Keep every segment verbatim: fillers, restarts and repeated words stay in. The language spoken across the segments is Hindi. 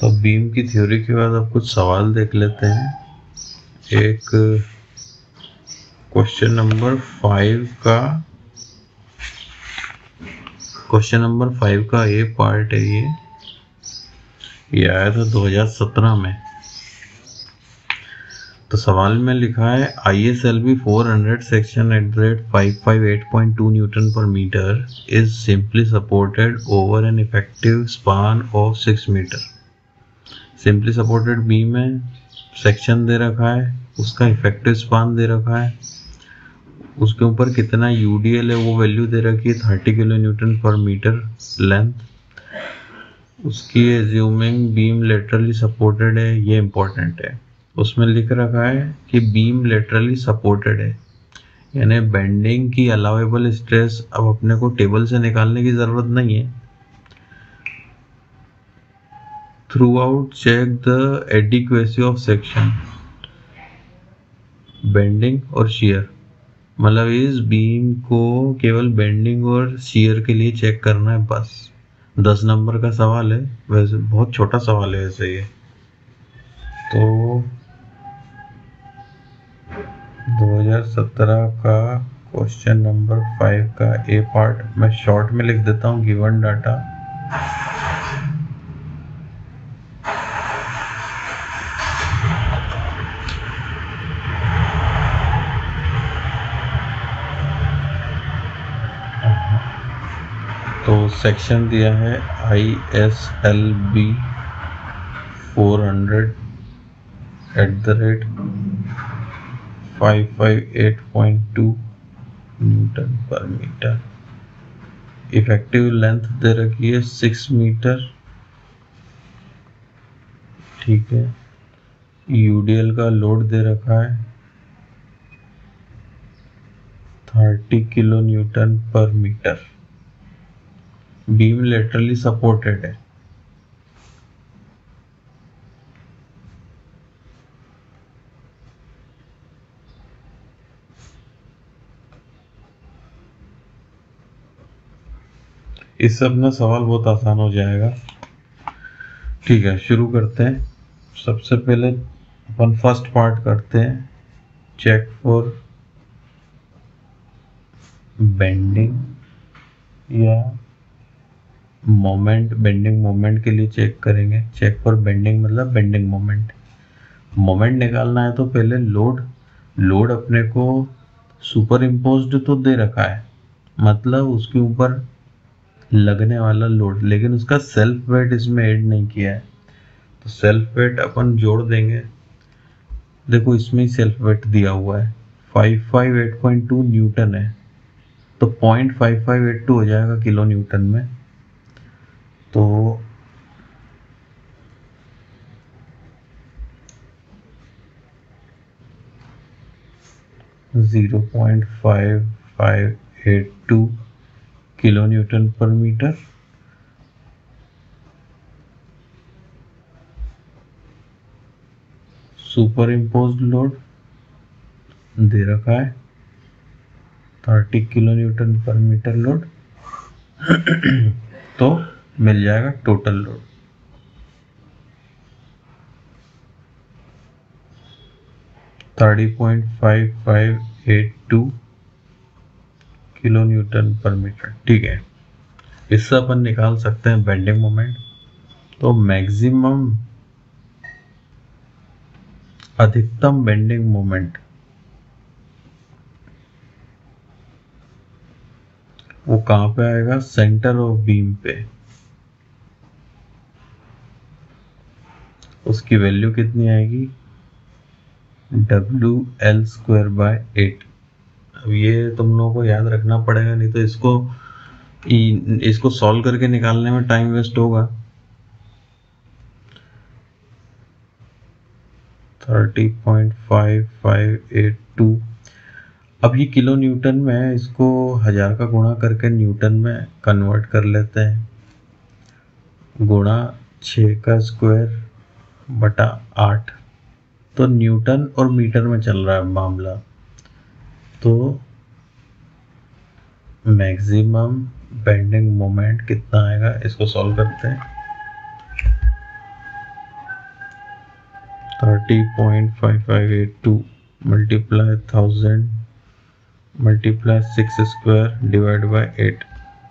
तो बीम की थ्योरी के बाद अब कुछ सवाल देख लेते हैं। एक क्वेश्चन नंबर फाइव का क्वेश्चन नंबर फाइव का ए पार्ट है। ये ये आया था दो हज़ार सत्रह में। तो सवाल में लिखा है I S L V four hundred section at the rate five five eight point two newton पर metre is simply supported over an effective span of six metre. Simply supported beam है, सेक्शन दे रखा है, उसका इफेक्टिव स्पान दे रखा है, उसके ऊपर कितना यूडीएल है वो वैल्यू दे रखी है थर्टी किलो न्यूटन पर मीटर लेंथ। उसकी एज्यूमिंग बीम लेटरली सपोर्टेड है, ये इंपॉर्टेंट है। उसमें लिख रखा है कि बीम लेटरली सपोर्टेड है, यानी बेंडिंग की अलाउेबल स्ट्रेस अब अपने को टेबल से निकालने की जरूरत नहीं है। Throughout check the adequacy of section, bending और शियर, मतलब इस बीम को केवल बेंडिंग और शियर के लिए चेक करना है बस। दस नंबर का सवाल है, वैसे बहुत छोटा सवाल है वैसे ये। तो दो हज़ार सत्रह का क्वेश्चन नंबर फाइव का ए पार्ट मैं शॉर्ट में लिख देता हूँ। गिवन डाटा तो सेक्शन दिया है I S L B four hundred at the rate five five eight point two newton पर मीटर। इफेक्टिव लेंथ दे रखी है सिक्स मीटर, ठीक है। यूडीएल का लोड दे रखा है थर्टी किलो न्यूटन पर मीटर। बीम लेटरली सपोर्टेड है। इससे अपना सवाल बहुत आसान हो जाएगा। ठीक है, शुरू करते हैं। सबसे पहले अपन फर्स्ट पार्ट करते हैं, चेक फॉर बेंडिंग या मोमेंट। बेंडिंग मोमेंट के लिए चेक करेंगे। चेक फॉर बेंडिंग मतलब बेंडिंग मोमेंट। मोमेंट निकालना है तो पहले लोड लोड अपने को सुपर इम्पोज्ड तो दे रखा है, मतलब उसके ऊपर लगने वाला लोड, लेकिन उसका सेल्फ वेट इसमें ऐड नहीं किया है। तो सेल्फ वेट अपन जोड़ देंगे। देखो इसमें ही सेल्फ वेट दिया हुआ है five five eight point two newton है, तो point five five eight two हो जाएगा किलो न्यूटन में। तो zero point five five eight two kilo newton पर मीटर। सुपर इम्पोज्ड लोड दे रखा है थर्टी किलो न्यूटन पर मीटर लोड। तो मिल जाएगा total load thirty point five five eight two kilo newton पर मीटर। ठीक है, इससे अपन निकाल सकते हैं बेंडिंग मोमेंट। तो मैक्सिमम अधिकतम बेंडिंग मोमेंट वो कहां पे आएगा? सेंटर ऑफ बीम पे। उसकी वैल्यू कितनी आएगी? W L square by eight. अब ये तुम लोगों को याद रखना पड़ेगा, नहीं तो इसको इसको सॉल्व करके निकालने में टाइम वेस्ट होगा। Thirty point five five eight two. अब ये किलो न्यूटन में है, इसको हजार का गुणा करके न्यूटन में कन्वर्ट कर लेते हैं। गुणा छः का स्क्वायर बटा आठ। तो न्यूटन और मीटर में चल रहा है मामला। तो मैक्सिमम बेंडिंग मोमेंट कितना आएगा, इसको सॉल्व करते हैं। Thirty point five five eight two multiply thousand multiply six square divided by eight,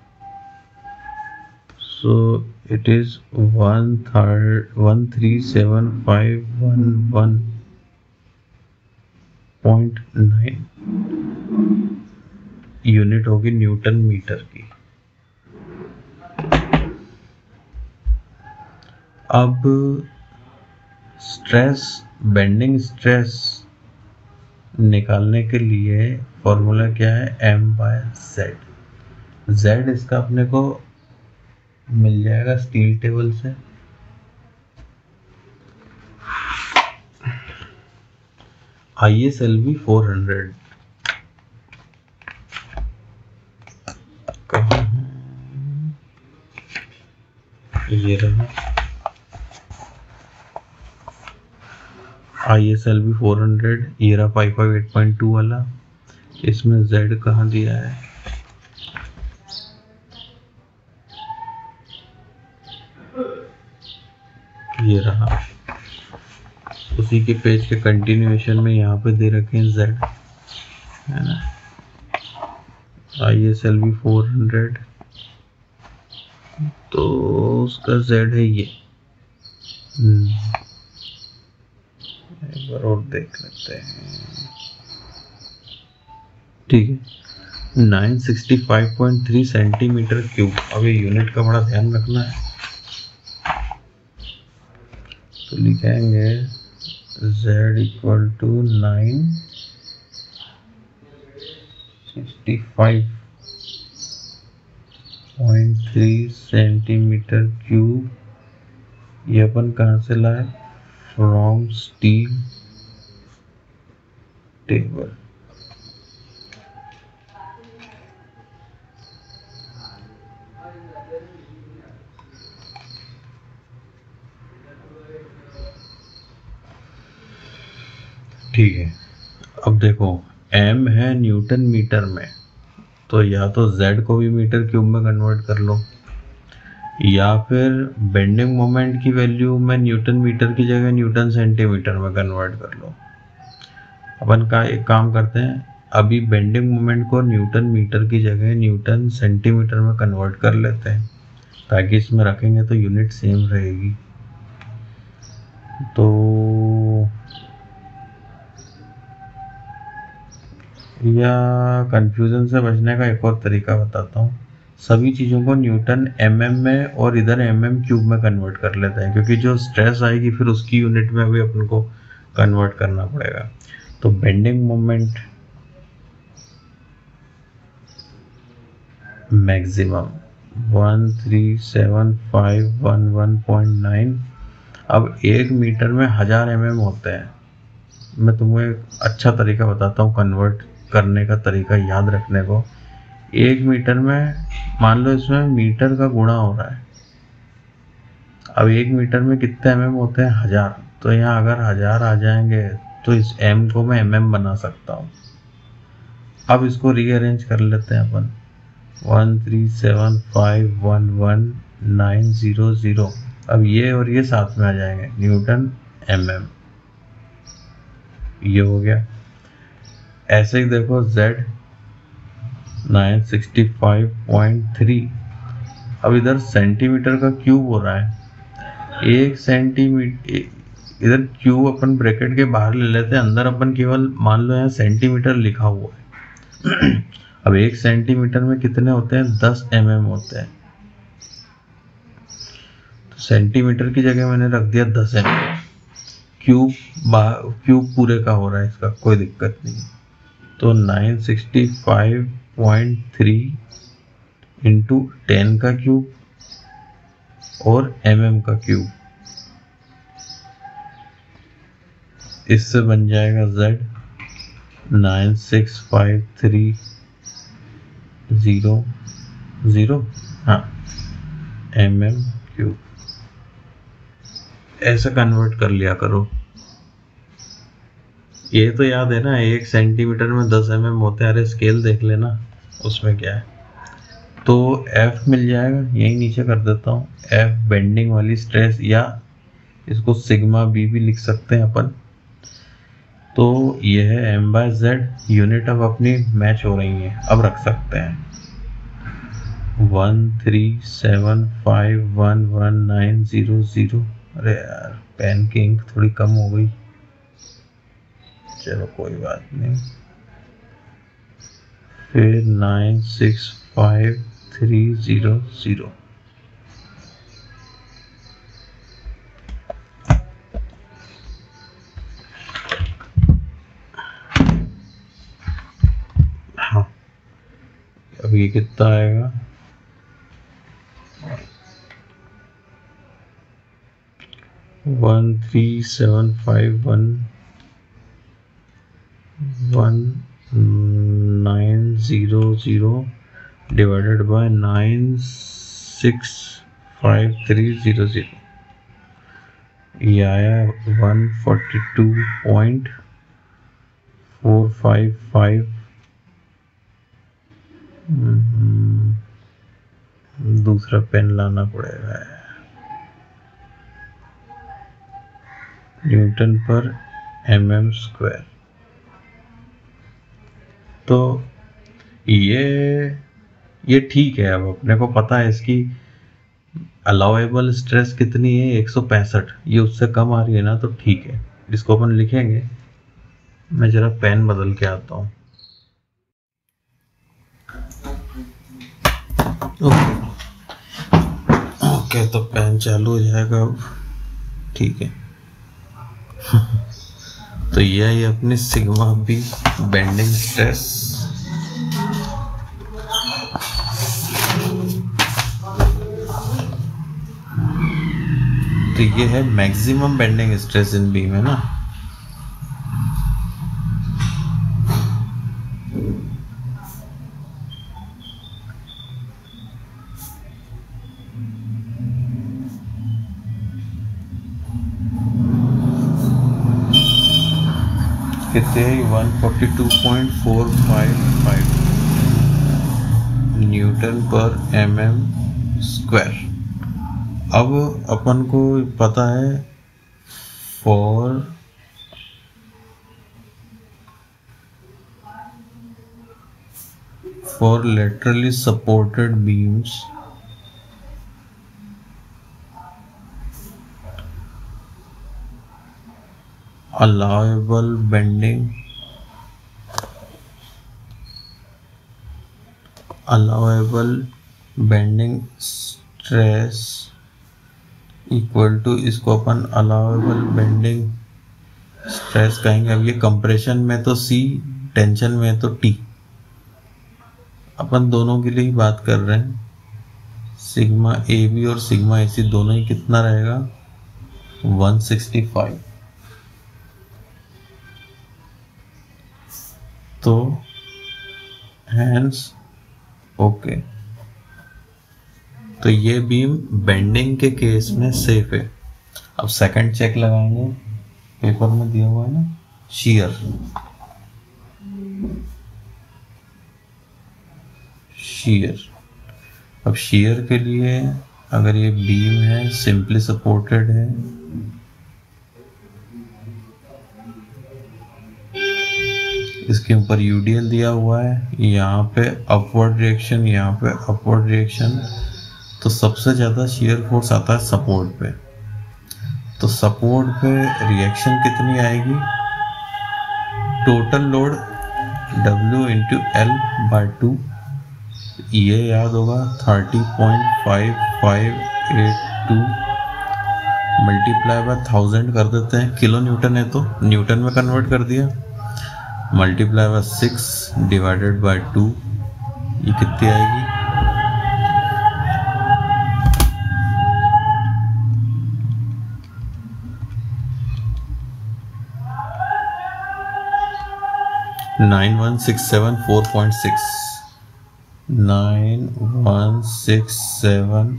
so it is one third one three seven five one one point nine unit होगी न्यूटन मीटर की। अब स्ट्रेस, बेंडिंग स्ट्रेस निकालने के लिए फॉर्मूला क्या है, m बाय जेड। z इसका अपने को मिल जाएगा स्टील टेबल से, I S L V four hundred कहाँ है, ये रहा I S L V four hundred, ये रहा five five eight point two वाला। इसमें z कहाँ दिया है, ये रहा, उसी के पेज के कंटिन्यूएशन में यहाँ पे दे रखे हैं z, है ना। I S L V four hundred, तो उसका z है ये, एक बार और देख लेते हैं, ठीक है, nine sixty five point three centimetre cube. अब ये यूनिट का बड़ा ध्यान रखना है, तो लिखेंगे z equal to nine sixty five point three centimetre cube. ये अपन कहाँ से लाए, फ्रॉम स्टील टेबल। ठीक है, अब देखो m है न्यूटन मीटर में, तो या तो z को भी मीटर क्यूब में कन्वर्ट कर लो, या फिर बेंडिंग मोमेंट की वैल्यू में न्यूटन मीटर की जगह न्यूटन सेंटीमीटर में कन्वर्ट कर लो। अपन का एक काम करते हैं, अभी बेंडिंग मोमेंट को न्यूटन मीटर की जगह न्यूटन सेंटीमीटर में कन्वर्ट कर लेते हैं, ताकि इसमें रखेंगे तो यूनिट सेम रहेगी। तो या कंफ्यूजन से बचने का एक और तरीका बताता हूँ, सभी चीज़ों को न्यूटन एमएम में और इधर एमएम क्यूब में कन्वर्ट कर लेते हैं, क्योंकि जो स्ट्रेस आएगी फिर उसकी यूनिट में भी अपन को कन्वर्ट करना पड़ेगा। तो bending moment maximum one three seven five one one point nine. अब एक मीटर में हजार एम एम होते हैं। मैं तुम्हें एक अच्छा तरीका बताता हूँ कन्वर्ट करने का तरीका याद रखने को। एक मीटर में मान लो इसमें मीटर का गुणा हो रहा है। अब एक मीटर में कितने एम एम होते हैं, हजार। तो यहाँ अगर हजार आ जाएंगे तो इस एम को मैं एम एम बना सकता हूँ। अब इसको रीअरेंज कर लेते हैं अपन, one three seven five one one nine zero zero. अब ये और ये साथ में आ जाएंगे, न्यूटन एम एम, ये हो गया। ऐसे ही देखो Z nine sixty five point three. अब इधर सेंटीमीटर का क्यूब हो रहा है, एक सेंटीमीटर, इधर क्यूब अपन ब्रैकेट के बाहर ले लेते हैं, अंदर अपन केवल मान लो यहाँ सेंटीमीटर लिखा हुआ है। अब एक सेंटीमीटर में कितने होते हैं, दस एम एम होते हैं। तो सेंटीमीटर की जगह मैंने रख दिया दस एम एम। क्यूब क्यूब पूरे का हो रहा है, इसका कोई दिक्कत नहीं। तो nine sixty five point three into ten का क्यूब और एम एम का क्यूब, इससे बन जाएगा Z nine six five three zero zero, हाँ, एम एम क्यूब। ऐसा कन्वर्ट कर लिया करो। ये तो याद है ना, एक सेंटीमीटर में दस एम एम होते हैं। अरे स्केल देख लेना, उसमें क्या है। तो F मिल जाएगा, यही नीचे कर देता हूँ। F बेंडिंग वाली स्ट्रेस, या इसको सिग्मा बी भी लिख सकते हैं अपन। तो ये है एम बाय जेड, यूनिट अब अपनी मैच हो रही हैं, अब रख सकते हैं one three seven five one one nine zero zero. अरे यार पेन की इंक थोड़ी कम हो गई, चलो कोई बात नहीं। फिर nine six five three zero zero. हाँ अब ये कितना आएगा, one three seven five one one nine zero zero divided by nine six five three zero zero, ये आया one forty two point four five five. दूसरा पेन लाना पड़ेगा। न्यूटन पर एम एम स्क्वायर। तो ये ये ठीक है, अब अपने को पता है इसकी अलाउएबल स्ट्रेस कितनी है, एक सौ पैंसठ। ये उससे कम आ रही है ना, तो ठीक है, इसको अपन लिखेंगे। मैं जरा पेन बदल के आता हूँ। ओके ओके, तो पेन चालू हो जाएगा अब, ठीक है। तो यह है अपनी सिग्मा बी बेंडिंग स्ट्रेस। तो ये है maximum bending stress in beam, है ना। कितने, one forty two point four five five newton पर एम एम स्क्वायर। अब अपन को पता है for for laterally supported beams allowable bending allowable bending stress equal to, इसको अपन अलाउएबल बेंडिंग स्ट्रेस कहेंगे। अब ये कंप्रेशन में तो C, टेंशन में तो T, अपन दोनों के लिए ही बात कर रहे हैं। सिग्मा ए बी और सिग्मा ए सी दोनों ही कितना रहेगा, वन सिक्सटी फाइव। तो हैंड्स ओके। तो ये बीम बेंडिंग के केस में सेफ है। अब सेकंड चेक लगाएंगे, पेपर में दिया हुआ है ना, शियर। शियर अब शियर के लिए अगर ये बीम है, सिंपली सपोर्टेड है, इसके ऊपर यूडीएल दिया हुआ है, यहाँ पे अपवर्ड रिएक्शन, यहाँ पे अपवर्ड रिएक्शन, तो सबसे ज़्यादा शियर फोर्स आता है सपोर्ट पे। तो सपोर्ट पे रिएक्शन कितनी आएगी, total load W into L by two, ये याद होगा thirty point five five eight two multiply by thousand कर देते हैं, किलो न्यूटन है तो न्यूटन में कन्वर्ट कर दिया, multiply by six divided by two, ये कितनी आएगी, nine one six seven four point six, nine one six seven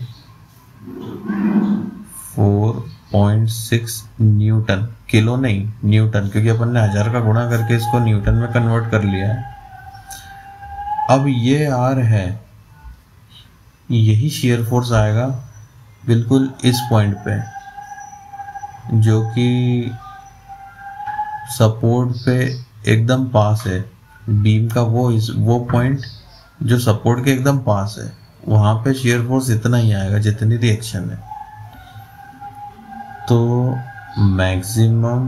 four point six newton, kilo नहीं न्यूटन, क्योंकि अपन ने हजार का गुणा करके इसको न्यूटन में कन्वर्ट कर लिया है। अब ये आर है, यही शियर फोर्स आएगा बिल्कुल इस पॉइंट पे, जो कि सपोर्ट पे एकदम पास है, बीम का वो इस वो पॉइंट जो सपोर्ट के एकदम पास है, वहां पे शियर फोर्स इतना ही आएगा जितनी रिएक्शन है। तो maximum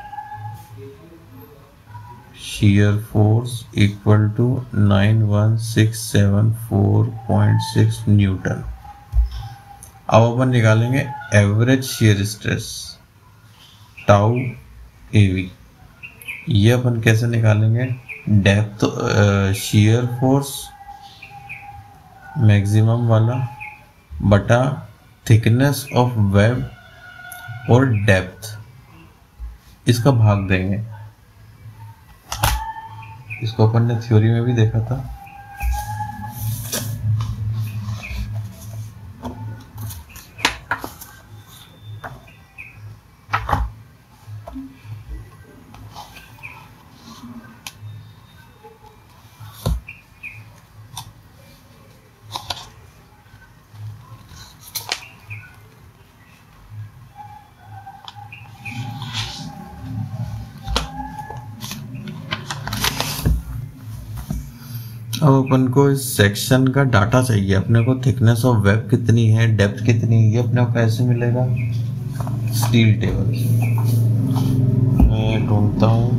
shear force equal to nine one six seven four point six newton. अब अपन निकालेंगे average shear stress tau A V. ये अपन कैसे निकालेंगे? डेप्थ शियर फोर्स मैक्सिमम वाला बटा थिकनेस ऑफ वेब और डेप्थ, इसका भाग देंगे। इसको अपन ने थ्योरी में भी देखा था। अब अपन को इस सेक्शन का डाटा चाहिए। अपने को थिकनेस ऑफ वेब कितनी है, डेप्थ कितनी है, ये अपने को कैसे मिलेगा? स्टील टेबल से मैं ढूंढता हूँ।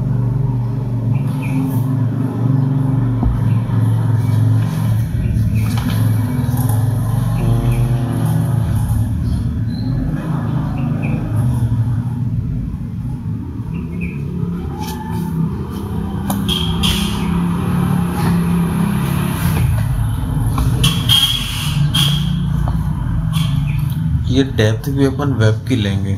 ये डेप्थ भी अपन वेब की लेंगे।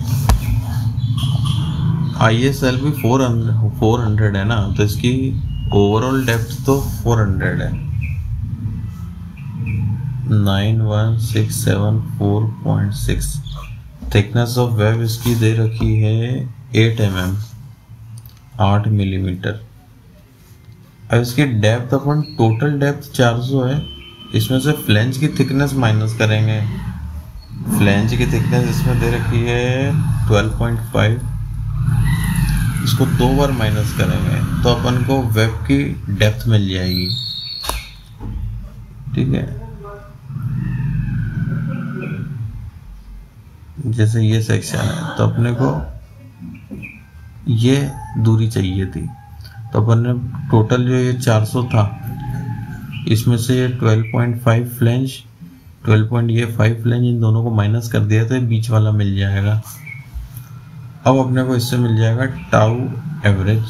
I S L B four hundred है ना, तो इसकी ओवरऑल डेप्थ तो फोर हंड्रेड है। Nine one six seven four point six. Thickness of web इसकी दे रखी है एट एम एम, आठ मिलीमीटर। अब इसकी डेप्थ अपन टोटल डेप्थ चार सौ है, इसमें से फ्लेंज की थिकनेस माइनस करेंगे। फ्लेंज की थिकनेस इसमें दे रखी है ट्वेल्व पॉइंट फाइव, इसको दो बार माइनस करेंगे तो अपन को वेब की डेप्थ मिल जाएगी। ठीक है, जैसे ये सेक्शन है तो अपने को ये दूरी चाहिए थी, तो अपन ने टोटल जो ये चार सौ था, इसमें से ये twelve point five flange, twelve point ये फाइव फ्लेंज, इन दोनों को माइनस कर दिया तो बीच वाला मिल जाएगा। अब अपने को इससे मिल जाएगा टाउ एवरेज।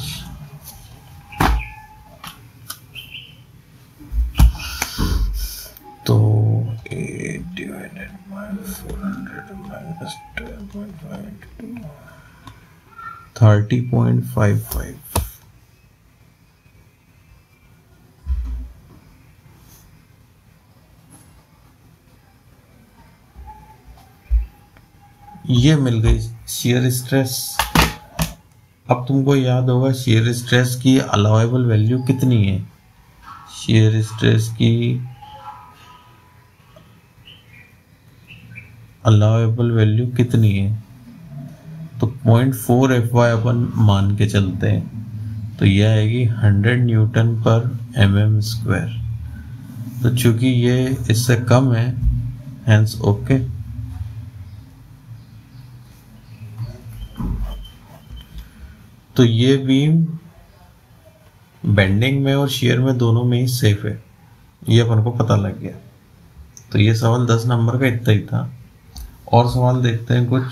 तो eight divided by four hundred minus twelve point five, thirty point five five. ये मिल गई शियर स्ट्रेस। अब तुमको याद होगा शियर स्ट्रेस की अलाउएबल वैल्यू कितनी है। शियर स्ट्रेस की अलाउएबल वैल्यू कितनी है? तो पॉइंट फोर एफ वाई अपन मान के चलते हैं, तो यह आएगी हंड्रेड न्यूटन पर एम एम स्क्वायर। तो चूंकि ये इससे कम है, हेंस ओके। तो ये बीम बेंडिंग में और शियर में दोनों में ही सेफ है, ये अपन को पता लग गया। तो ये सवाल दस नंबर का इतना ही था। और सवाल देखते हैं कुछ।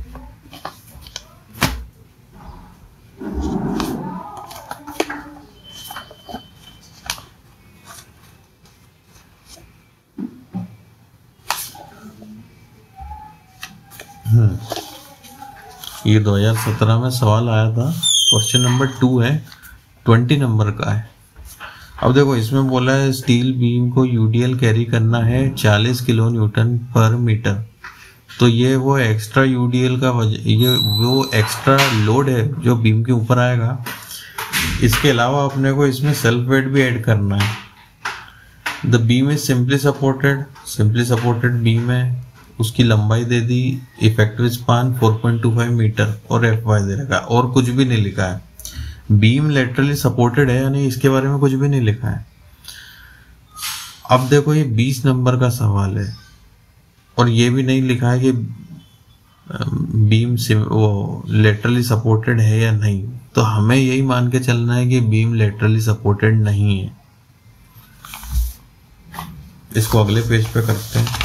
हम्म ये दो हज़ार सत्रह में सवाल आया था। क्वेश्चन नंबर टू है, ट्वेंटी नंबर का है। अब देखो इसमें बोला है स्टील बीम को यूडीएल कैरी करना है चालीस किलो न्यूटन पर मीटर। तो ये वो एक्स्ट्रा यूडीएल का वजह, ये वो एक्स्ट्रा लोड है जो बीम के ऊपर आएगा। इसके अलावा अपने को इसमें सेल्फ वेट भी ऐड करना है। The beam is simply supported, simply supported beam है, उसकी लंबाई दे दी, effective span four point two five metre और एफ वाई दे रखा है, और कुछ भी नहीं लिखा है। बीम लेटरली सपोर्टेड है या नहीं इसके बारे में कुछ भी नहीं लिखा है। अब देखो ये बीस नंबर का सवाल है और ये भी नहीं लिखा है कि बीम से वो लेटरली सपोर्टेड है या नहीं, तो हमें यही मान के चलना है कि बीम लेटरली सपोर्टेड नहीं है। इसको अगले पेज पे करते हैं।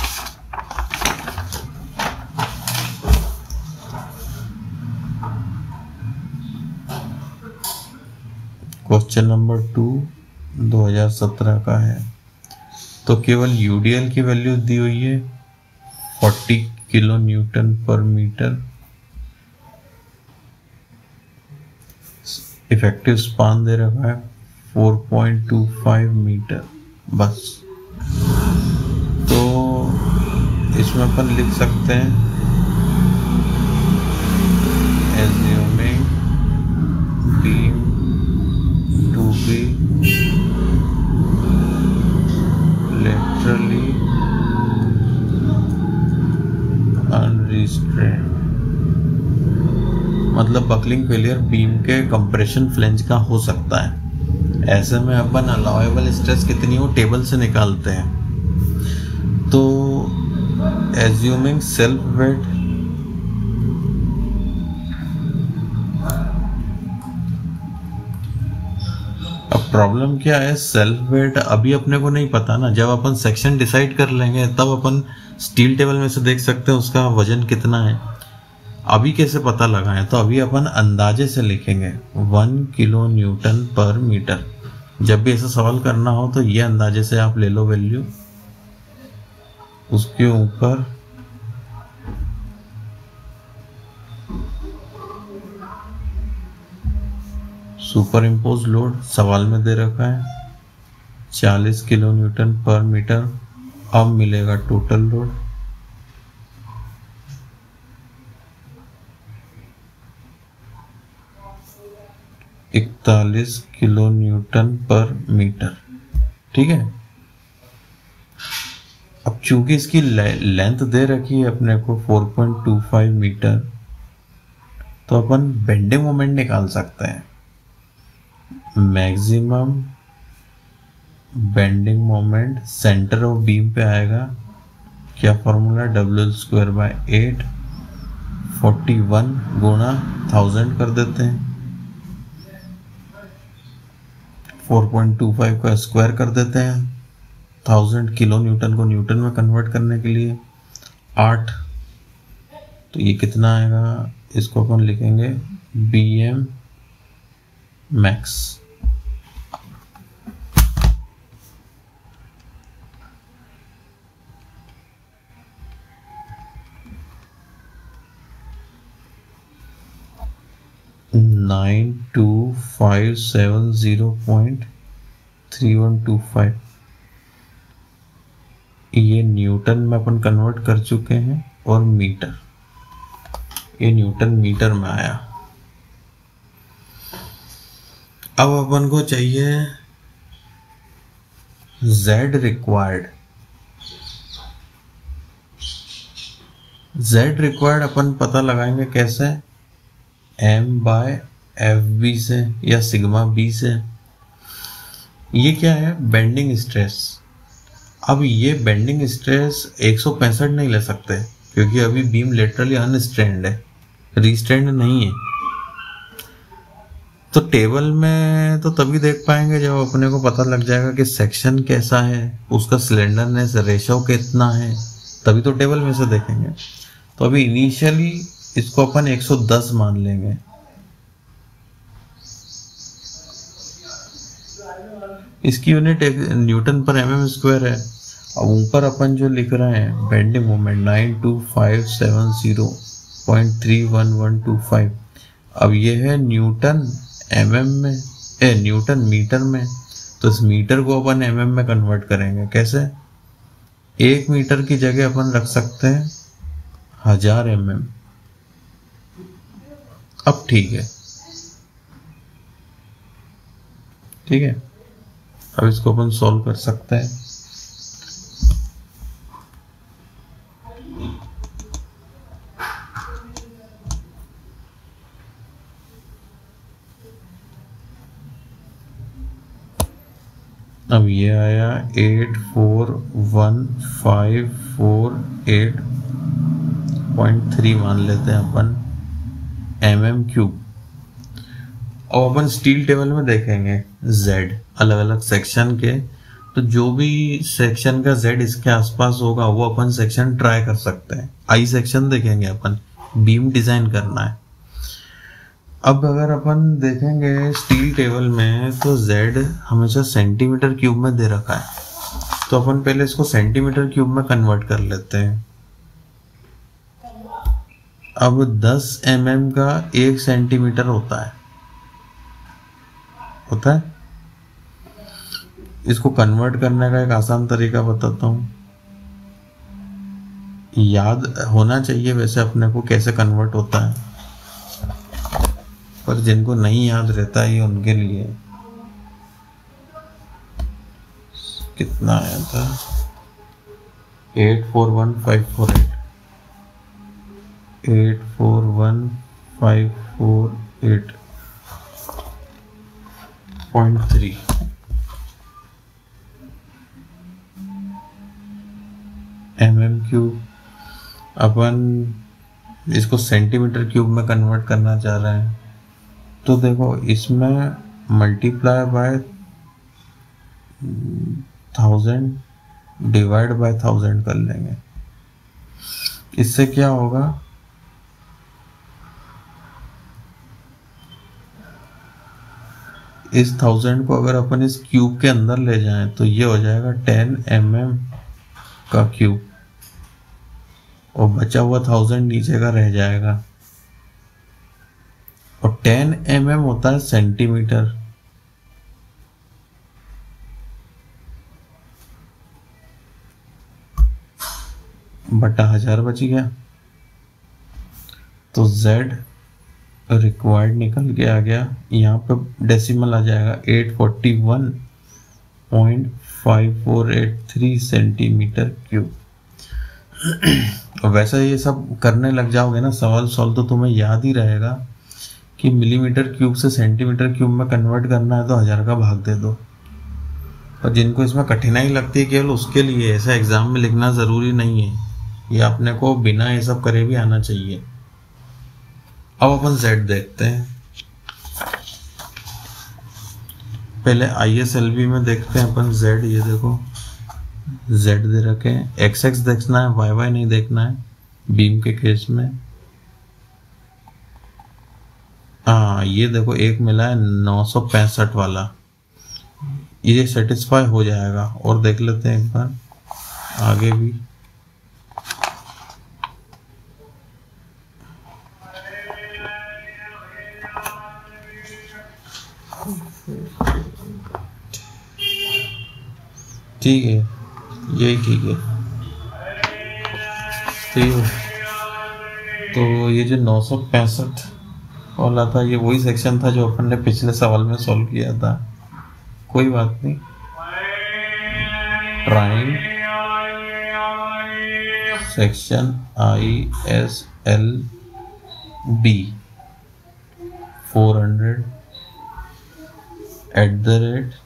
क्वेश्चन नंबर टू दो हज़ार सत्रह का है। तो केवल यूडीएल की वैल्यू दी हुई है चालीस किलो न्यूटन पर मीटर, इफेक्टिव स्पान दे रखा है four point two five metre बस। तो इसमें अपन लिख सकते हैं assuming beam to be laterally unrestrained, मतलब बकलिंग फेलियर बीम के कंप्रेशन फ्लेंज का हो सकता है। ऐसे में अपन अलाउएबल स्ट्रेस कितनी हो टेबल से निकालते हैं। तो एज्यूमिंग सेल्फ वेट प्रॉब्लम क्या है, सेल्फ वेट अभी अपने को नहीं पता ना। जब अपन सेक्शन डिसाइड कर लेंगे तब अपन स्टील टेबल में से देख सकते हैं उसका वजन कितना है। अभी कैसे पता लगाएं, तो अभी अपन अंदाजे से लिखेंगे वन किलो न्यूटन पर मीटर। जब भी ऐसा सवाल करना हो तो ये अंदाजे से आप ले लो वैल्यू, उसके ऊपर सुपर इम्पोज लोड सवाल में दे रखा है चालीस किलो न्यूटन पर मीटर। अब मिलेगा टोटल लोड इकतालीस किलो न्यूटन पर मीटर। ठीक है। अब चूंकि इसकी ले, लेंथ दे रखी है अपने को four point two five metre, तो अपन बेंडिंग मोमेंट निकाल सकते हैं। Maximum bending moment centre of beam पे आएगा, क्या formula, W square by eight, forty one गुणा थाउजेंड कर देते हैं, फोर पॉइंट टू फाइव का स्क्वायर कर देते हैं, थाउजेंड किलो न्यूटन को न्यूटन में कन्वर्ट करने के लिए आठ, तो ये कितना आएगा, इसको अपन लिखेंगे B M max. Nine two five seven zero point three one two five, ये न्यूटन में अपन कन्वर्ट कर चुके हैं, और मीटर, ये न्यूटन मीटर में आया। अब अपन को चाहिए Z रिक्वायर्ड। Z रिक्वायर्ड अपन पता लगाएंगे कैसे, M बाय एफ बी से या सिग्मा बी से। ये क्या है, बेंडिंग स्ट्रेस। अब ये बेंडिंग स्ट्रेस एक सौ पैंसठ नहीं ले सकते क्योंकि अभी बीम लेटरली अनस्ट्रेंड है, रिस्ट्रेंड नहीं है। तो टेबल में तो तभी देख पाएंगे जब अपने को पता लग जाएगा कि सेक्शन कैसा है, उसका स्लेंडरनेस रेशो कितना है, तभी तो टेबल में से देखेंगे। तो अभी इनिशियली इसको अपन एक सौ दस मान लेंगे। इसकी यूनिट न्यूटन पर एम एम स्क्वायर है। अब ऊपर अपन जो लिख रहे हैं bending moment nine two five seven zero point three one one two five, अब ये है न्यूटन एम एम में, ए न्यूटन मीटर में। तो इस मीटर को अपन एम एम में कन्वर्ट करेंगे। कैसे, एक मीटर की जगह अपन रख सकते हैं हजार एम एम। अब ठीक है, ठीक है। अब इसको अपन सॉल्व कर सकते हैं। अब ये आया eight four one five four eight point three मान लेते हैं अपन एम एम क्यूब। अब अपन स्टील टेबल में देखेंगे जेड अलग अलग सेक्शन के, तो जो भी सेक्शन का जेड इसके आसपास होगा वो अपन सेक्शन ट्राई कर सकते हैं। आई सेक्शन देखेंगे अपन, बीम डिजाइन करना है। अब अगर अपन देखेंगे स्टील टेबल में तो जेड हमेशा सेंटीमीटर क्यूब में दे रखा है, तो अपन पहले इसको सेंटीमीटर क्यूब में कन्वर्ट कर लेते हैं। अब दस एम एम का एक सेंटीमीटर होता है होता है इसको कन्वर्ट करने का एक आसान तरीका बताता हूँ। याद होना चाहिए वैसे अपने को कैसे कन्वर्ट होता है, पर जिनको नहीं याद रहता है ये उनके लिए। कितना आया था? Eight four one five four eight eight four one five four eight point three. M M cube अपन इसको सेंटीमीटर क्यूब में कन्वर्ट करना चाह रहे हैं, तो देखो इसमें multiply by thousand divide by thousand कर लेंगे। इससे क्या होगा, इस थाउजेंड को अगर अपन इस क्यूब के अंदर ले जाएं तो ये हो जाएगा टेन एम एम का क्यूब, और बचा हुआ थाउजेंड नीचे का रह जाएगा। और टेन एम एम होता है सेंटीमीटर, बटा हजार बच गया, तो Z रिक्वायर्ड निकल के आ गया। यहाँ पे डेसिमल आ जाएगा eight forty one point five four eight three centimetre cube. और वैसे ये सब करने लग जाओगे ना सवाल सॉल्व, तो तुम्हें याद ही रहेगा कि मिलीमीटर क्यूब से सेंटीमीटर क्यूब में कन्वर्ट करना है तो हजार का भाग दे दो। और जिनको इसमें कठिनाई लगती है केवल उसके लिए ऐसा एग्जाम में लिखना ज़रूरी नहीं है, ये अपने को बिना ये सब करे भी आना चाहिए। अब अपन Z देखते हैं, पहले आई एस एल वी में देखते हैं अपन Z। ये देखो Z दे रखे हैं, एक्स एक्स देखना है, वाई वाई नहीं देखना है बीम के केस में। हाँ ये देखो एक मिला है नौ सौ पैंसठ वाला, ये सेटिस्फाई हो जाएगा। और देख लेते हैं एक बार आगे भी। ठीक है, यही ठीक है। ठीक है, तो ये जो नौ सौ पैंसठ वाला था ये वही सेक्शन था जो अपन ने पिछले सवाल में सॉल्व किया था। कोई बात नहीं, trying section I S L B four hundred at the rate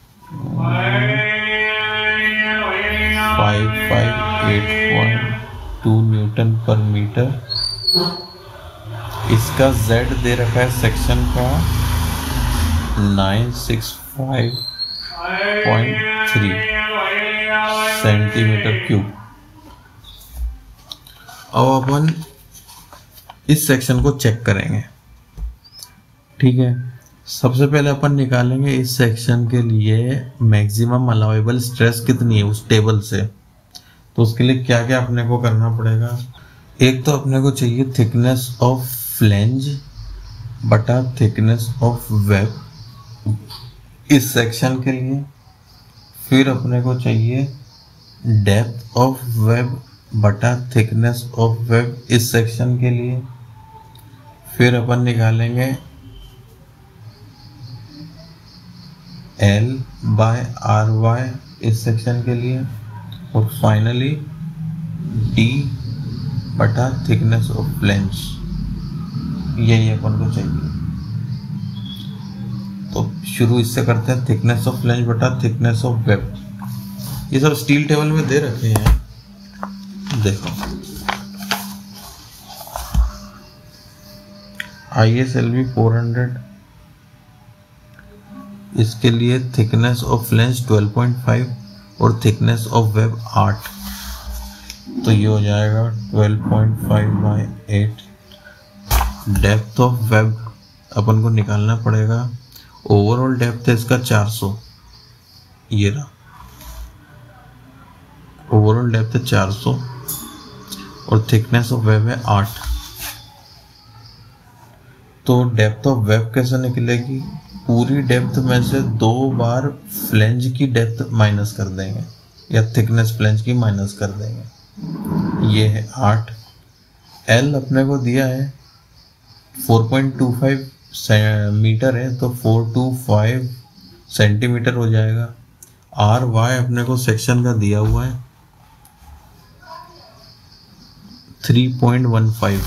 five five eight point two newton पर मीटर। इसका Z दे रखा है सेक्शन का nine six five point three centimetre cube. अब अपन इस सेक्शन को चेक करेंगे। ठीक है, सबसे पहले अपन निकालेंगे इस सेक्शन के लिए मैक्सिमम अलाउेबल स्ट्रेस कितनी है उस टेबल से। तो उसके लिए क्या क्या अपने को करना पड़ेगा, एक तो अपने को चाहिए थिकनेस ऑफ फ्लेंज बटा थिकनेस ऑफ वेब इस सेक्शन के लिए। फिर अपने को चाहिए डेप्थ ऑफ वेब बटा थिकनेस ऑफ वेब इस सेक्शन के लिए। फिर अपन निकालेंगे L बाय आर वाई इस सेक्शन के लिए। और फाइनली D बटा थिकनेस ऑफ फ्लेंज, यही अपन को चाहिए। तो शुरू इससे करते हैं, थिकनेस ऑफ फ्लैंज बटा थिकनेस ऑफ वेब। ये सब स्टील टेबल में दे रखे हैं, देखो I S L V four hundred, इसके लिए thickness of flange twelve point five और थिकनेस ऑफ वेब आठ, तो ये हो जाएगा twelve point five by eight. Depth of web अपन को निकालना पड़ेगा, ओवरऑल डेप्थ है इसका चार सौ, ये रहा ओवरऑल डेप्थ है चार सौ और थिकनेस ऑफ वेब है आठ। तो डेप्थ ऑफ वेब कैसे निकलेगी, पूरी डेप्थ में से दो बार फ्लैंज की डेप्थ माइनस कर देंगे या थिकनेस फ्लैंज की माइनस कर देंगे। ये है आठ। एल अपने को दिया है four point two five metre है, तो फोर टू फाइव सेंटीमीटर हो जाएगा। आर वाई अपने को सेक्शन का दिया हुआ है थ्री पॉइंट वन फाइव।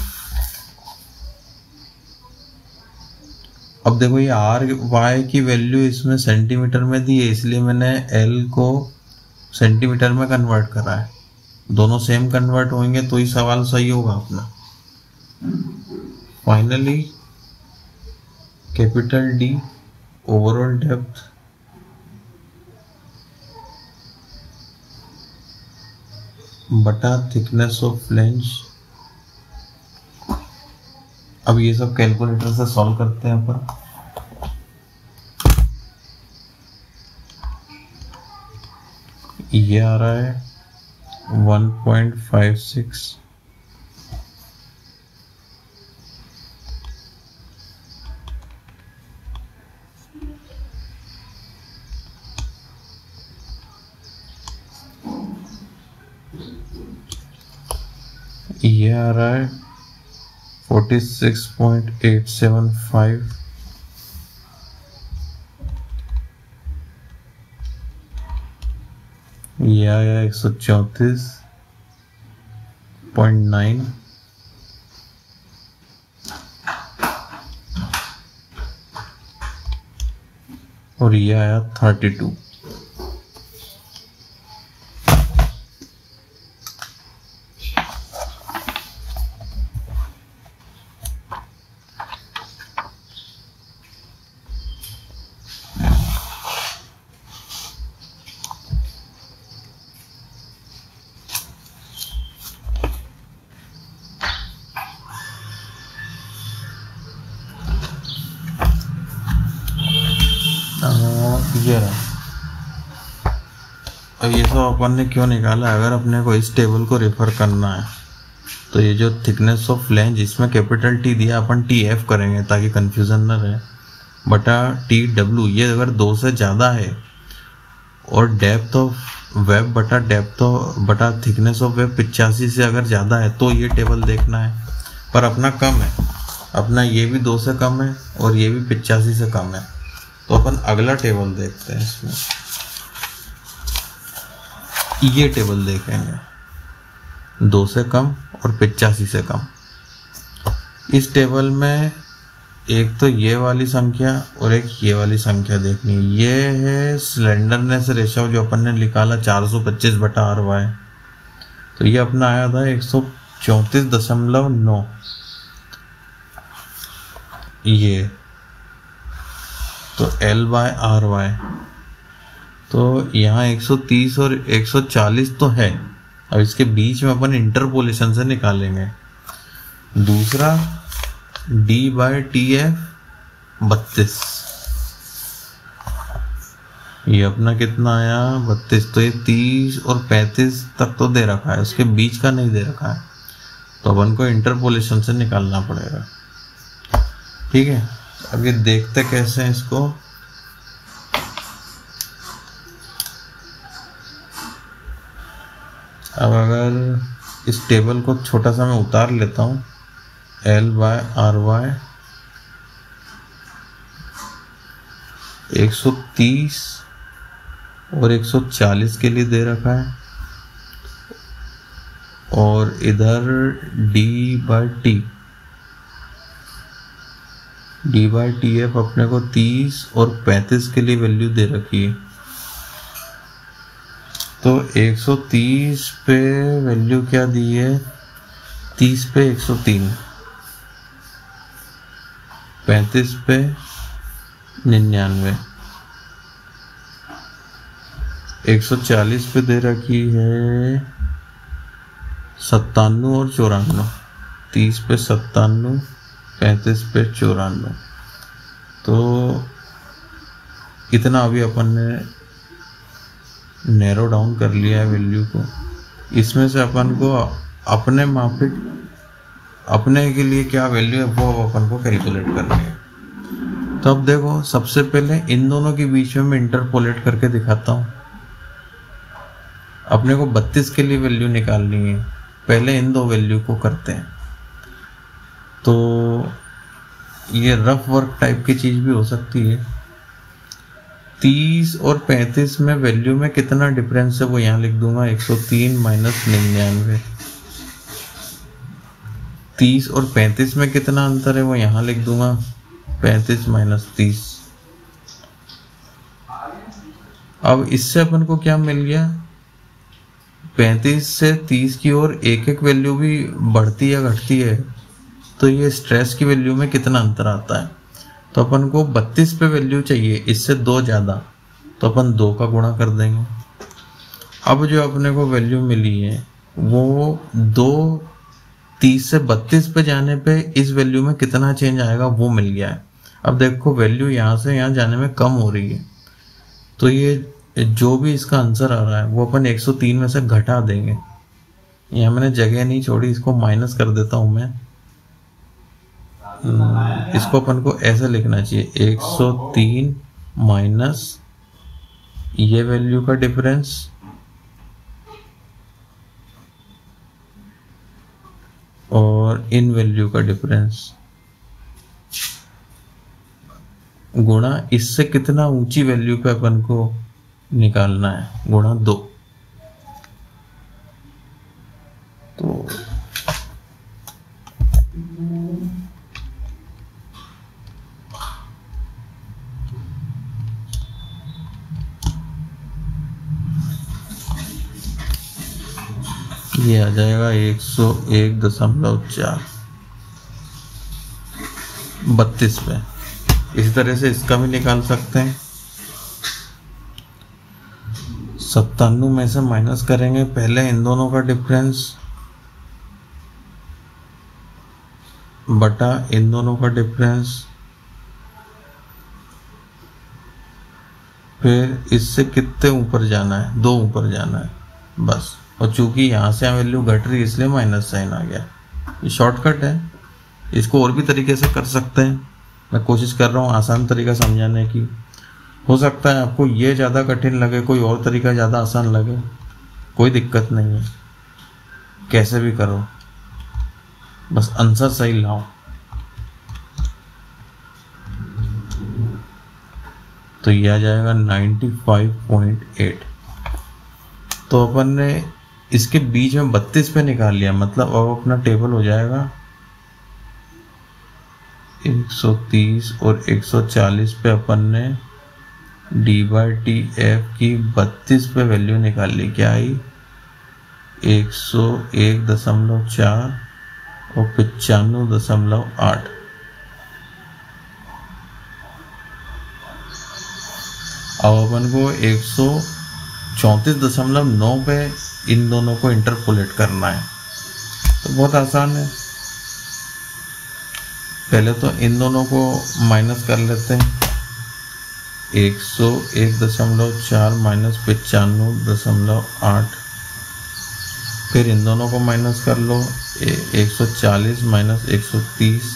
अब देखो ये आर वाई की वैल्यू इसमें सेंटीमीटर में दी है, इसलिए मैंने एल को सेंटीमीटर में कन्वर्ट करा है। दोनों सेम कन्वर्ट होंगे तो ही सवाल सही होगा अपना। Finally capital D overall depth बटा थिकनेस ऑफ फ्लैंज। अब ये सब कैलकुलेटर से सॉल्व करते हैं अपन। ये आ रहा है वन पॉइंट फाइव सिक्स, ये आ रहा है forty six point eight seven five, ये आया एक सौ चौंतीस पॉइंट नाइन, और ये आया थर्टी टू। ये रहा। अब ये सब अपन ने क्यों निकाला, अगर अपने को इस टेबल को रेफर करना है तो ये जो थिकनेस ऑफ फ्लैंज इसमें कैपिटल टी दिया, अपन टी एफ करेंगे ताकि कंफ्यूजन न रहे, बटा टी डब्ल्यू। ये अगर दो से ज़्यादा है और डेप्थ ऑफ वेब बटा डेप्थ ऑफ बटा थिकनेस ऑफ वेब पिचासी से अगर ज़्यादा है तो ये टेबल देखना है। पर अपना कम है, अपना ये भी दो से कम है और ये भी पिचासी से कम है, तो अपन अगला टेबल देखते हैं। इसमें ये टेबल देखेंगे, दो से कम और पिचासी से कम। इस टेबल में एक तो ये वाली संख्या और एक ये वाली संख्या देखनी है। ये है स्लेंडरनेस रेशियो जो अपन ने निकाला चार सौ पच्चीस बटा आर वाई, तो ये अपना आया था एक सौ चौंतीस दशमलव नौ। ये तो L बाय आर वाई, तो यहाँ एक सौ तीस और एक सौ चालीस तो है। अब इसके बीच में अपन इंटरपोलेशन से निकालेंगे। दूसरा D बाय टी एफ बत्तीस, ये अपना कितना आया बत्तीस, तो ये तीस और पैंतीस तक तो दे रखा है, उसके बीच का नहीं दे रखा है, तो अपन को इंटरपोलेशन से निकालना पड़ेगा। ठीक है, अब ये देखते कैसे हैं इसको। अब अगर इस टेबल को छोटा सा मैं उतार लेता हूँ, एल बाय आर वाई एक सौ तीस और एक सौ चालीस के लिए दे रखा है, और इधर D by T D by T F अपने को तीस और पैंतीस के लिए वैल्यू दे रखी है, तो एक सौ तीस पे वैल्यू क्या दी है, तीस पे एक सौ तीन, पैंतीस पे निन्यानवे, एक सौ चालीस पे दे रखी है सत्तानवे और चौरानवे, तीस पे सत्तानवे, पैंतीस पे चौरानवे। तो इतना अभी अपन ने नैरो डाउन कर लिया है वैल्यू को। इसमें से अपन को अपने माफिक अपने के लिए क्या वैल्यू है वो अपन को कैलकुलेट करनी है। तो अब देखो, सबसे पहले इन दोनों के बीच में मैं इंटरपोलेट करके दिखाता हूँ। अपने को बत्तीस के लिए वैल्यू निकालनी है, पहले इन दो वैल्यू को करते हैं। तो ये रफ वर्क टाइप की चीज भी हो सकती है। तीस और पैंतीस में वैल्यू में कितना डिफरेंस है वो यहाँ लिख दूंगा, एक सौ तीन माइनस निन्यानवे। तीस और पैंतीस में कितना अंतर है वो यहाँ लिख दूंगा, पैंतीस माइनस तीस। अब इससे अपन को क्या मिल गया, पैंतीस से तीस की ओर एक एक वैल्यू भी बढ़ती या घटती है, तो ये स्ट्रेस की वैल्यू में कितना अंतर आता है। तो अपन को बत्तीस पे वैल्यू चाहिए, इससे दो ज़्यादा, तो अपन दो का गुणा कर देंगे। अब जो अपने को वैल्यू मिली है वो दो तीस से बत्तीस पे जाने पे इस वैल्यू में कितना चेंज आएगा वो मिल गया है। अब देखो, वैल्यू यहाँ से यहाँ जाने में कम हो रही है, तो ये जो भी इसका आंसर आ रहा है वो अपन एक सौ तीन में से घटा देंगे। यहाँ मैंने जगह नहीं छोड़ी, इसको माइनस कर देता हूँ मैं। इसको अपन को ऐसे लिखना चाहिए, एक सौ तीन माइनस ये वैल्यू का डिफरेंस और इन वैल्यू का डिफरेंस गुणा इससे कितना ऊंची वैल्यू पे अपन को निकालना है, गुणा दो। तो ये आ जाएगा एक सौ एक दशमलव चार बत्तीस पे। इसी तरह से इसका भी निकाल सकते हैं। सत्तानवे में से माइनस करेंगे पहले इन दोनों का डिफरेंस बटा इन दोनों का डिफरेंस, फिर इससे कितने ऊपर जाना है, दो ऊपर जाना है बस। और चूंकि यहाँ से वैल्यू घट रही है इसलिए माइनस साइन आ गया। ये शॉर्टकट है, इसको और भी तरीके से कर सकते हैं। मैं कोशिश कर रहा हूँ आसान तरीका समझाने की। हो सकता है आपको ये ज़्यादा कठिन लगे, कोई और तरीका ज़्यादा आसान लगे, कोई दिक्कत नहीं है, कैसे भी करो, बस आंसर सही लाओ। तो ये आ जाएगा पचानवे पॉइंट आठ। तो अपन ने इसके बीच में बत्तीस पे निकाल लिया, मतलब अब अपना टेबल हो जाएगा एक सौ तीस और एक सौ चालीस पे अपन ने डी बाई टी एफ की बत्तीस पे वैल्यू निकाल ली। क्या आई, एक सौ एक दशमलव चार और पचानवे दशमलव आठ। अब अपन को एक सौ चौंतीस दशमलव नौ पे इन दोनों को इंटरपोलेट करना है। तो बहुत आसान है, पहले तो इन दोनों को माइनस कर लेते हैं। एक सौ एक दशमलव चार माइनस पचानवे दशमलव आठ, फिर इन दोनों को माइनस कर लो, एक सौ चालीस माइनस एक सौ तीस।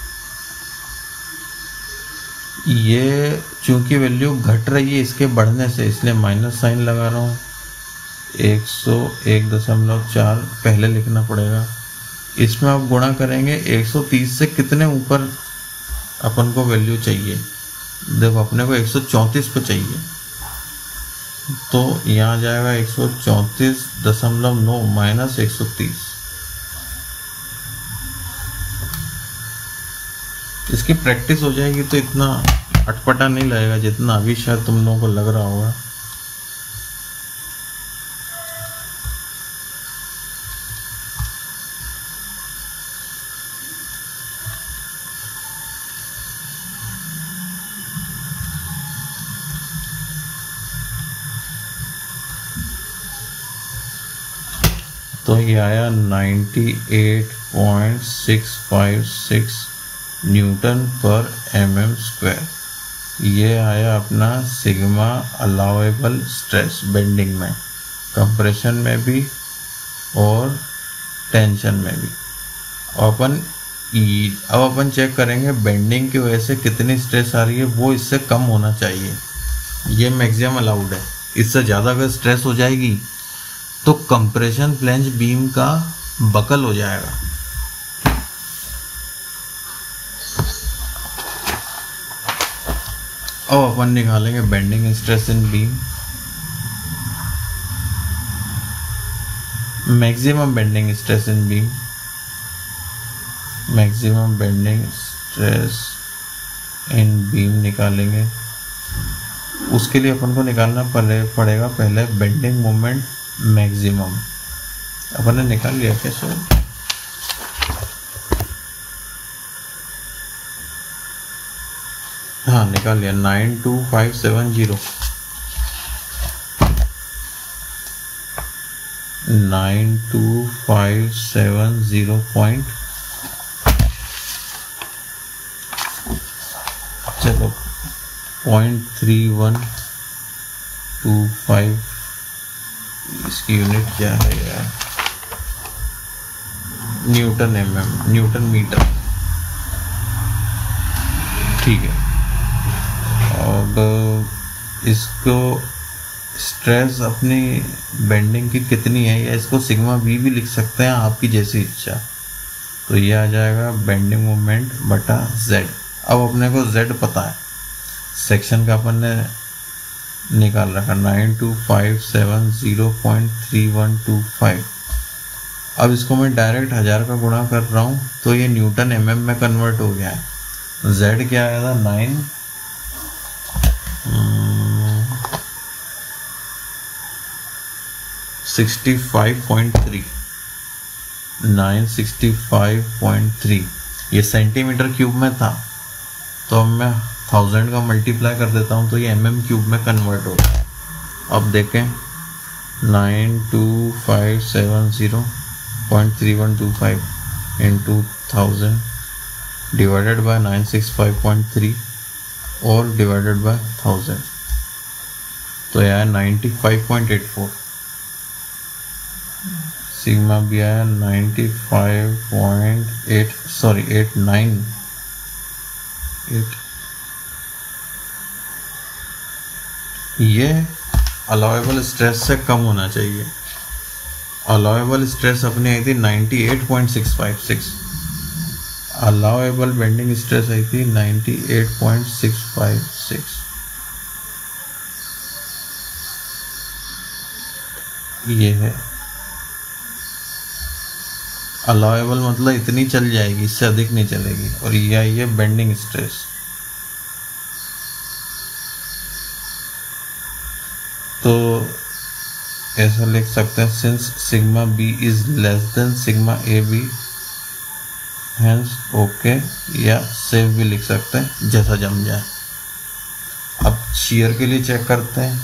ये चूंकि वैल्यू घट रही है इसके बढ़ने से, इसलिए माइनस साइन लगा रहा हूँ। एक सौ एक दशमलव चार पहले लिखना पड़ेगा, इसमें आप गुणा करेंगे एक सौ तीस से कितने ऊपर अपन को वैल्यू चाहिए। देखो अपने को एक सौ चौंतीस पे चाहिए, तो यहाँ जाएगा एक सौ चौंतीस दशमलव नौ माइनस एक सौ तीस। इसकी प्रैक्टिस हो जाएगी तो इतना अटपटा नहीं लगेगा जितना अभी शायद तुम लोगों को लग रहा होगा। तो ये आया अट्ठानवे point six five six newton पर एम एम स्क्वायर। ये आया अपना सिग्मा अलाउेबल स्ट्रेस बेंडिंग में, कंप्रेशन में भी और टेंशन में भी। अपन ई अब अपन चेक करेंगे बेंडिंग की वजह से कितनी स्ट्रेस आ रही है, वो इससे कम होना चाहिए। ये मैक्सिमम अलाउड है। इससे ज़्यादा अगर स्ट्रेस हो जाएगी तो कंप्रेशन फ्लैंज बीम का बकल हो जाएगा। अब अपन निकालेंगे bending stress in beam, maximum bending stress in beam, maximum bending stress in beam निकालेंगे। उसके लिए अपन को निकालना पड़ेगा पहले बेंडिंग मोमेंट मैक्सिमम। अपन ने निकाल लिया क्या सर? हाँ निकाल लिया, nine two five seven zero nine two five seven zero point, चलो point three one two five, इसकी यूनिट क्या है यार? Newton M M, newton metre. ठीक है, अब इसको स्ट्रेस अपनी बेंडिंग की कितनी है, या इसको सिग्मा बी भी लिख सकते हैं, आपकी जैसी इच्छा। तो ये आ जाएगा बेंडिंग मोमेंट बटा जेड। अब अपने को जेड पता है, सेक्शन का अपन ने निकाल रखा nine two five seven zero point three one two five. अब इसको मैं डायरेक्ट हजार का गुणा कर रहा हूँ तो ये न्यूटन एम एम में कन्वर्ट हो गया है। जेड क्या आया था? Nine sixty five point three nine sixty five point three. ये सेंटीमीटर क्यूब में था, तो अब मैं थाउजेंड का मल्टीप्लाई कर देता हूँ तो ये एम एम क्यूब में कन्वर्ट हो गया। अब देखें, nine two five seven zero point three one two five into thousand divided by nine six five point three और डिवाइडेड बाय थाउजेंड, तो यह आया ninety five point eight four. Sigma भी आया ninety five point eight sorry eight nine eight. ये अलाउेबल स्ट्रेस से कम होना चाहिए। अलाउेबल स्ट्रेस अपनी आई थी ninety eight point six five six, allowable bending stress आई थी ninety eight point six five six. ये है अलाउेबल, मतलब इतनी चल जाएगी, इससे अधिक नहीं चलेगी। और ये आई है बेंडिंग स्ट्रेस। तो ऐसा लिख सकते हैं, since sigma B is less than sigma A B hence okay, या सेफ भी लिख सकते हैं, जैसा जम जाए। अब शियर के लिए चेक करते हैं।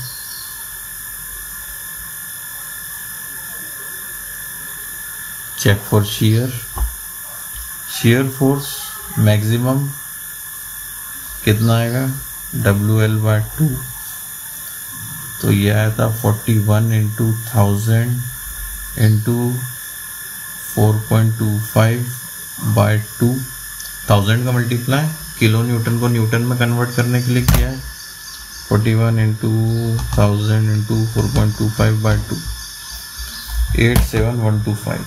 Check for shear, shear force maximum कितना आएगा? W L by two. तो ये आया था forty one into thousand into four point two five by two. Thousand का मल्टीप्लाई किलो न्यूटन को न्यूटन में कन्वर्ट करने के लिए किया है। Forty one into thousand into four point two five by two, eight seven one two five.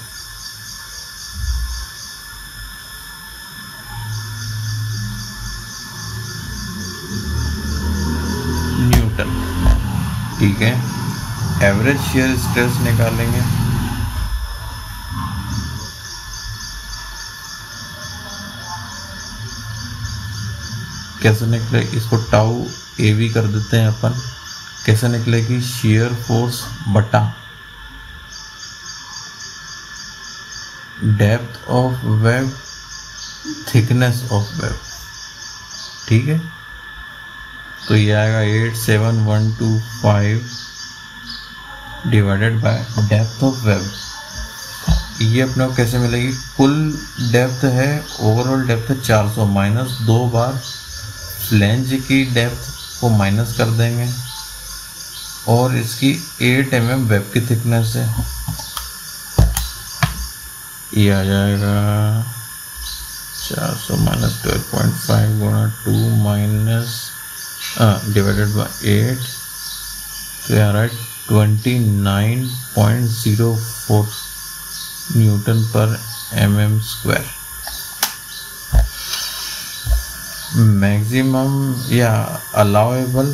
Newton. ठीक है, एवरेज शियर स्ट्रेस निकालेंगे। कैसे निकले, इसको टाउ ए वी कर देते हैं अपन। कैसे निकलेगी, शियर फोर्स बटा depth of web, thickness of web. ठीक है, तो ये आएगा eight seven one two five divided by depth of web. ये अपने को कैसे मिलेगी, कुल डेप्थ है, ओवरऑल डेप्थ है चार सौ, माइनस दो बार फ्लेंज की डेप्थ को माइनस कर देंगे और इसकी एट एम एम वेब की थिकनेस है। ये आ जाएगा चार सौ माइनस ट्वेल्व पॉइंट फाइव गुणा two minus divided by eight, तो ये आ रहा है twenty nine point zero four newton पर एम एम स्क्वायर। मैक्सिमम या अलाउएबल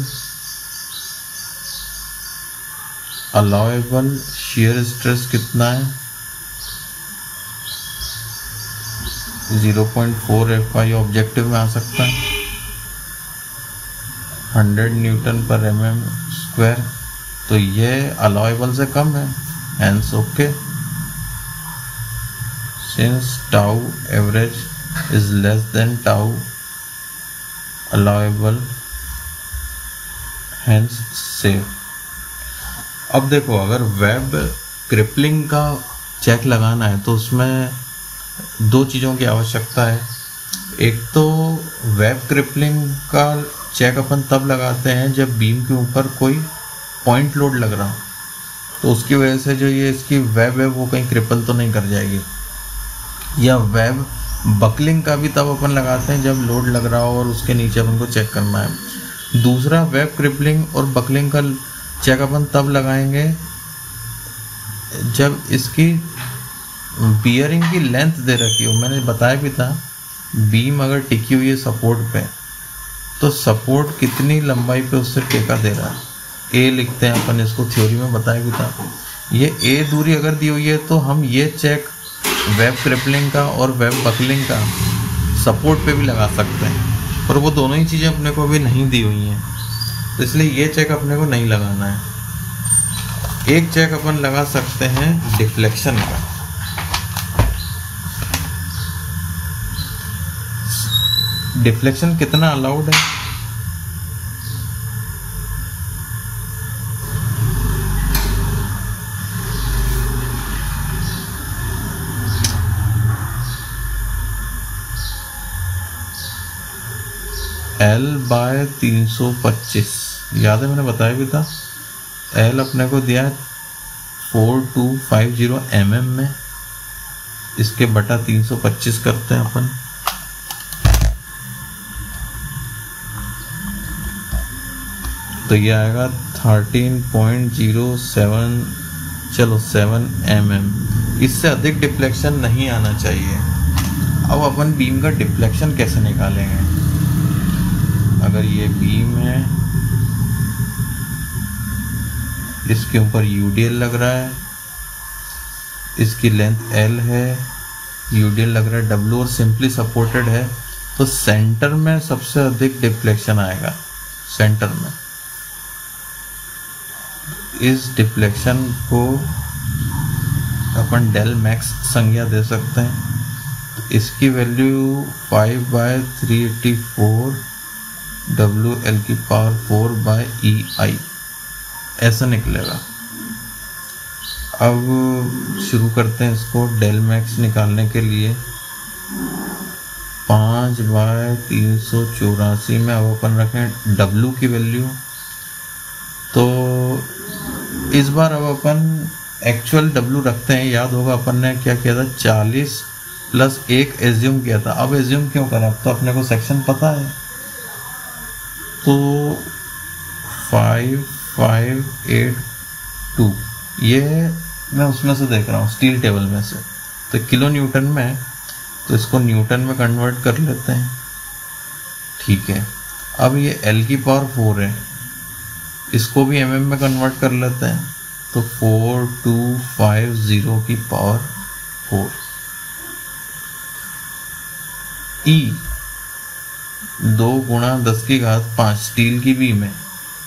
अलाउएबल शियर स्ट्रेस कितना है, zero point four F I objective में आ सकता है, हंड्रेड न्यूटन पर एम एम स्क्वायर, तो ये अलाउएबल से कम है, hence okay. Since tau average is less than tau allowable, hence safe। अब देखो, अगर वेब क्रिपलिंग का चेक लगाना है तो उसमें दो चीज़ों की आवश्यकता है। एक तो वेब क्रिपलिंग का चेक अपन तब लगाते हैं जब बीम के ऊपर कोई पॉइंट लोड लग रहा हो, तो उसकी वजह से जो ये इसकी वेब है वो कहीं क्रिपल तो नहीं कर जाएगी। या वेब बकलिंग का भी तब अपन लगाते हैं जब लोड लग रहा हो और उसके नीचे अपन को चेक करना है। दूसरा, वेब क्रिपलिंग और बकलिंग का चेक अपन तब लगाएंगे जब इसकी बियरिंग की लेंथ दे रखी हो। मैंने बताया भी था, बीम अगर टिकी हुई है सपोर्ट पे, तो सपोर्ट कितनी लंबाई पे उससे टेका दे रहा है, ए लिखते हैं अपन इसको, थ्योरी में बताया भी था। ये ए दूरी अगर दी हुई है तो हम ये चेक वेब क्रिपलिंग का और वेब बकलिंग का सपोर्ट पे भी लगा सकते हैं, पर वो दोनों ही चीज़ें अपने को अभी नहीं दी हुई हैं, तो इसलिए ये चेक अपने को नहीं लगाना है। एक चेक अपन लगा सकते हैं डिफ्लेक्शन का। डिफ्लेक्शन कितना अलाउड है, L बाय तीन सौ पच्चीस, याद है मैंने बताया भी था। L अपने को दिया है four two five zero M M में, इसके बटा तीन सौ पच्चीस करते हैं अपन। तो ये आएगा थर्टीन पॉइंट ज़ीरो सेवन, चलो सेवन एम एम। इससे अधिक डिफ्लेक्शन नहीं आना चाहिए। अब अपन बीम का डिफ्लेक्शन कैसे निकालेंगे। अगर ये बीम है, इसके ऊपर यूडीएल लग रहा है, इसकी लेंथ एल है, यूडीएल लग रहा है डब्ल्यू और सिंपली सपोर्टेड है, तो सेंटर में सबसे अधिक डिफ्लेक्शन आएगा। सेंटर में इस डिफ्लेक्शन को अपन डेल मैक्स संज्ञा दे सकते हैं। इसकी value five by three eighty four W L की power four by E I ऐसा निकलेगा। अब शुरू करते हैं इसको डेल मैक्स निकालने के लिए। पाँच बाय तीन सौ चौरासी में अब अपन रखें डब्ल्यू की वैल्यू, तो इस बार अब अपन एक्चुअल डब्ल्यू रखते हैं। याद होगा अपन ने क्या किया था, चालीस प्लस एक एज्यूम किया था। अब एज्यूम क्यों करा, अब तो अपने को सेक्शन पता है, तो फाइव फाइव एट टू ये मैं उसमें से देख रहा हूँ स्टील टेबल में से, तो किलो न्यूटन में, तो इसको न्यूटन में कन्वर्ट कर लेते हैं। ठीक है, अब ये एल की पावर फोर है, इसको भी एम एम में कन्वर्ट कर लेते हैं, तो फोर टू फाइव ज़ीरो की पावर फोर। ई दो गुणा दस की घात पाँच स्टील की बीम है।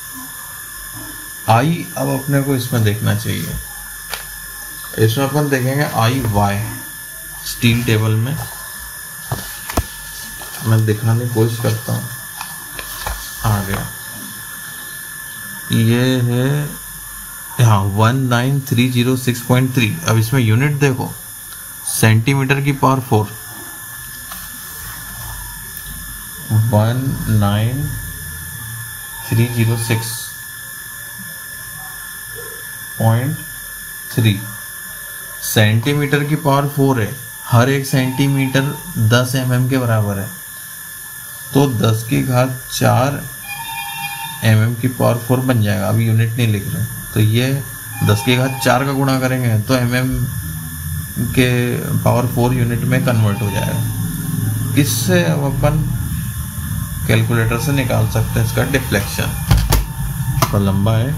आई अब अपने को इसमें देखना चाहिए, इसमें अपन देखेंगे आई वाई स्टील टेबल में। मैं दिखाने की कोशिश करता हूँ, आ गया, ये है हाँ one nine three zero six point three. अब इसमें यूनिट देखो, सेंटीमीटर की power four, one nine three zero six point three centimetre की पावर फोर है। हर एक सेंटीमीटर दस एम एम के बराबर है, तो दस की घात चार एम एम की पावर फोर बन जाएगा। अभी यूनिट नहीं लिख रहे, तो ये दस की घात चार का गुणा करेंगे तो एम एम के पावर फोर यूनिट में कन्वर्ट हो जाएगा। इससे अब अपन कैलकुलेटर से निकाल सकते हैं इसका डिफ्लेक्शन। तो लंबा है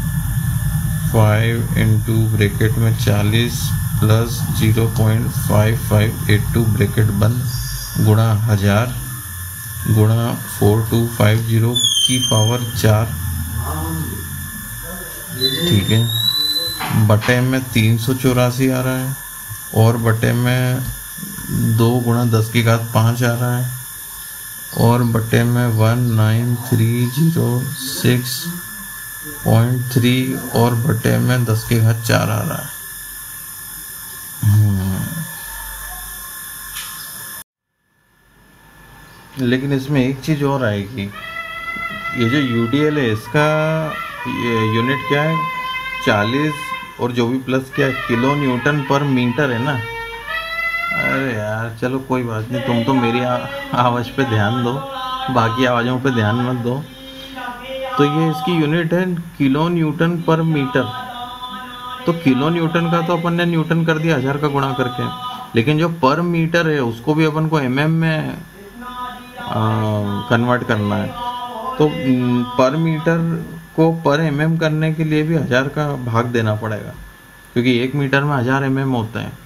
फाइव इंटू ब्रैकेट में चालीस plus zero point five five eight two bracket बंद गुणा हजार गुणा फोर टू फाइव जीरो की पावर चार, ठीक है, बटे में तीन सौ चौरासी आ रहा है और बटे में दो गुणा दस की घात पाँच आ रहा है और बटे में one nine three zero six point three और बटे में दस की घात चार आ रहा है। लेकिन इसमें एक चीज़ और आएगी, ये जो यू डी एल है इसका ये यूनिट क्या है, चालीस और जो भी प्लस क्या है किलो न्यूटन पर मीटर है ना। अरे यार चलो कोई बात नहीं, तुम तो मेरी आवाज़ पे ध्यान दो, बाकी आवाज़ों पे ध्यान मत दो। तो ये इसकी यूनिट है किलो न्यूटन पर मीटर। तो किलो न्यूटन का तो अपन ने न्यूटन कर दिया हजार का गुणा करके, लेकिन जो पर मीटर है उसको भी अपन को एम एम में कन्वर्ट करना है। तो पर मीटर को पर एम एम करने के लिए भी हजार का भाग देना पड़ेगा, क्योंकि एक मीटर में हजार एम एम होते हैं।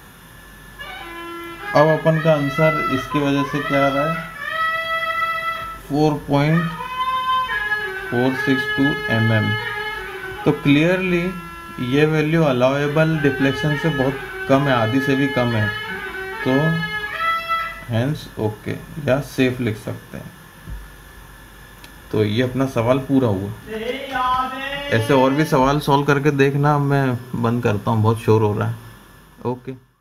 अब अपन का आंसर इसकी वजह से क्या आ रहा है, four point four six two M M. तो क्लियरली ये वैल्यू अलाउएबल डिफ्लेक्शन से बहुत कम है, आधी से भी कम है, तो हैंस ओके या सेफ लिख सकते हैं। तो ये अपना सवाल पूरा हुआ। ऐसे और भी सवाल सॉल्व करके देखना, मैं बंद करता हूँ, बहुत शोर हो रहा है। ओके।